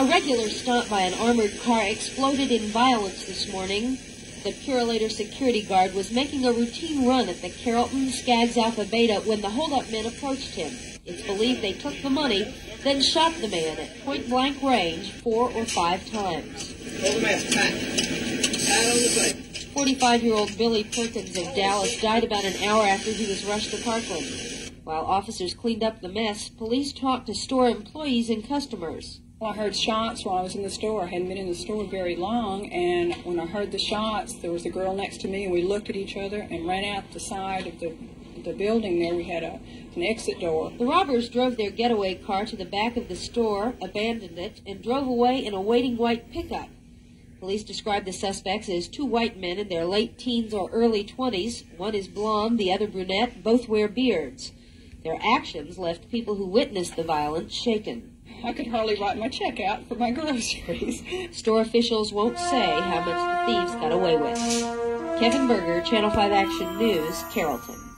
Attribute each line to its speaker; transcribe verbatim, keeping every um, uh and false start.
Speaker 1: regular stunt by an armored car exploded in violence this morning. The Curator security guard was making a routine run at the Carrollton Skaggs Alpha Beta when the hold-up men approached him. It's believed they took the money, then shot the man at point-blank range four or five times. forty-five-year-old Billy Perkins of Dallas died about an hour after he was rushed to Parkland. While officers cleaned up the mess, police talked to store employees and customers.
Speaker 2: Well, I heard shots while I was in the store. I hadn't been in the store very long, and when I heard the shots, there was a girl next to me, and we looked at each other and ran out the side of the, the building there. We had a, an exit door.
Speaker 1: The robbers drove their getaway car to the back of the store, abandoned it, and drove away in a waiting white pickup. Police described the suspects as two white men in their late teens or early twenties. One is blonde, the other brunette. Both wear beards. Their actions left people who witnessed the violence shaken.
Speaker 2: I could hardly write my check out for my groceries.
Speaker 1: Store officials won't say how much the thieves got away with. Kevin Berger, Channel five Action News, Carrollton.